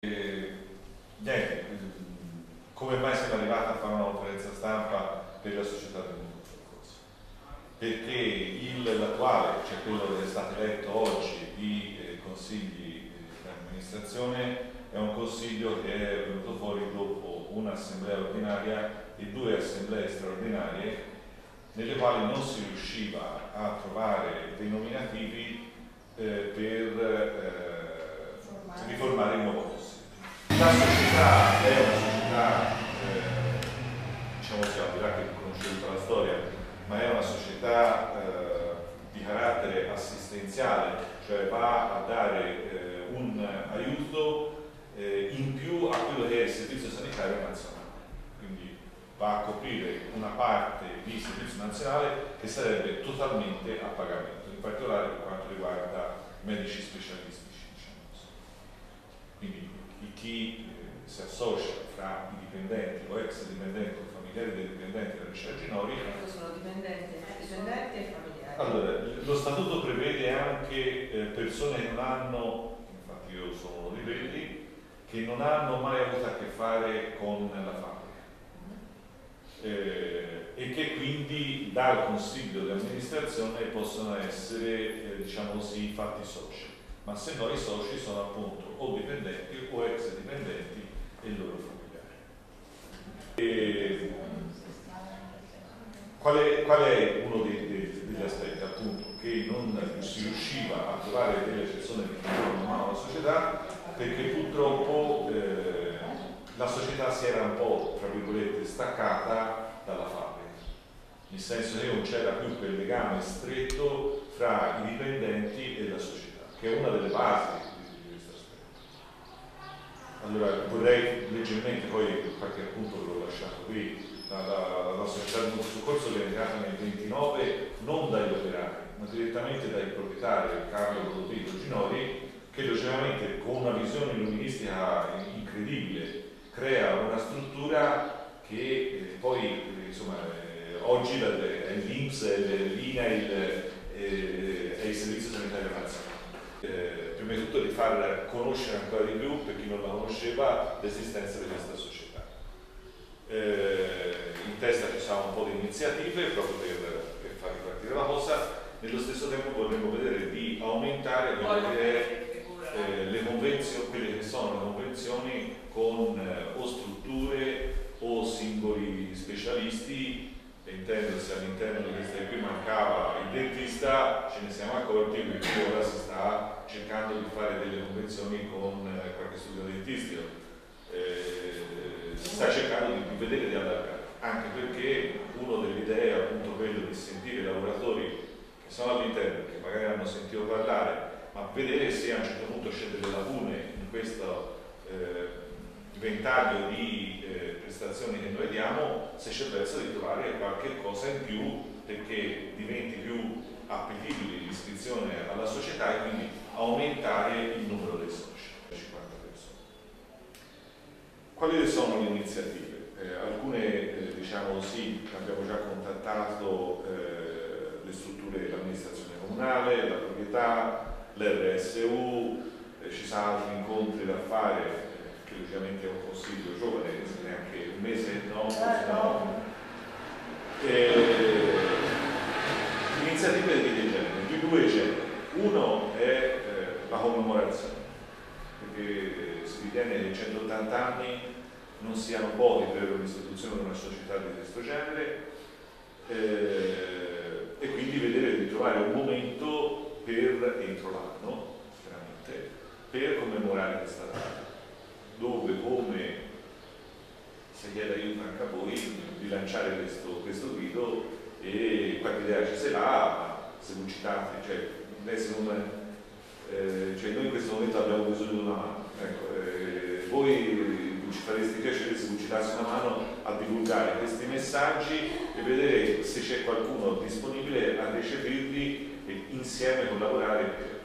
Niente, come mai siamo arrivati a fare una conferenza stampa per la società del mondo percorso? Perché l'attuale, cioè quello che è stato eletto oggi di consigli di amministrazione, è un consiglio che è venuto fuori dopo un'assemblea ordinaria e due assemblee straordinarie nelle quali non si riusciva a trovare dei nominativi per riformare il nuovo consiglio. La società è una società, diciamo così, al di là che conosce tutta la storia, ma è una società di carattere assistenziale, cioè va a dare un aiuto in più a quello che è il servizio sanitario nazionale. Quindi va a coprire una parte di servizio nazionale che sarebbe totalmente a pagamento, in particolare per quanto riguarda medici specialistici, diciamo così. Quindi chi si associa fra i dipendenti o ex dipendenti o familiari dei dipendenti della Riccia Ginori sono dipendenti e familiari. Allora, lo statuto prevede anche persone che non hanno, infatti io sono uno di quelli, che non hanno mai avuto a che fare con la fabbrica e che quindi dal consiglio di amministrazione possono essere, diciamo così, fatti soci. Ma se no i soci sono appunto o dipendenti o ex dipendenti e i loro familiari. Qual è uno degli aspetti? Appunto che non si riusciva a trovare delle persone che formavano la società perché purtroppo la società si era un po', tra virgolette, staccata dalla fabbrica, nel senso che non c'era più quel legame stretto fra i dipendenti e la società, che è una delle basi di questo aspetto. Allora vorrei leggermente, poi qualche appunto ve l'ho lasciato qui, la società di mutuo soccorso che è entrata nel 29 non dagli operai, ma direttamente dai proprietari, Carlo Lodovico Ginori, che logicamente con una visione illuministica incredibile crea una struttura che poi insomma oggi è l'INPS, l'INAIL e il Servizio Sanitario Nazionale. Prima di tutto di far conoscere ancora di più, per chi non la conosceva, l'esistenza di questa società. In testa ci sono un po' di iniziative proprio per far ripartire la cosa. Nello stesso tempo vorremmo vedere di aumentare le convenzioni, quelle che sono le convenzioni con o strutture o singoli specialisti. Intendersi all'interno di questa qui mancava il dentista, ce ne siamo accorti, quindi ora si sta cercando di fare delle convenzioni con qualche studio dentistico, si sta cercando di vedere di allargare, anche perché una delle idee è appunto quello di sentire i lavoratori che sono all'interno, che magari hanno sentito parlare, ma vedere se a un certo punto c'è delle lacune in questo ventaglio di prestazioni che noi diamo, se c'è verso di trovare qualche cosa in più perché diventi più appetibile l'iscrizione alla società e quindi aumentare il numero dei soci, 50 persone. Quali sono le iniziative? Alcune diciamo così, abbiamo già contattato le strutture dell'amministrazione comunale, la proprietà, l'RSU, ci sono altri incontri da fare, che logicamente è un consiglio giovane, neanche un mese, no? Iniziative di genere, di due generi. Uno è la commemorazione, perché si ritiene che 180 anni non siano pochi per l'istituzione di una società di questo genere e quindi vedere di trovare un momento per entro l'anno, chiaramente, per commemorare questa data. Dove, come, se chiede aiuto anche a voi, di lanciare questo grido e qualche idea ci se l'ha, ma se non citate, cioè noi in questo momento abbiamo bisogno di una mano. Ecco, voi ci fareste piacere se vi citassi una mano a divulgare questi messaggi e vedere se c'è qualcuno disponibile a recepirli e insieme collaborare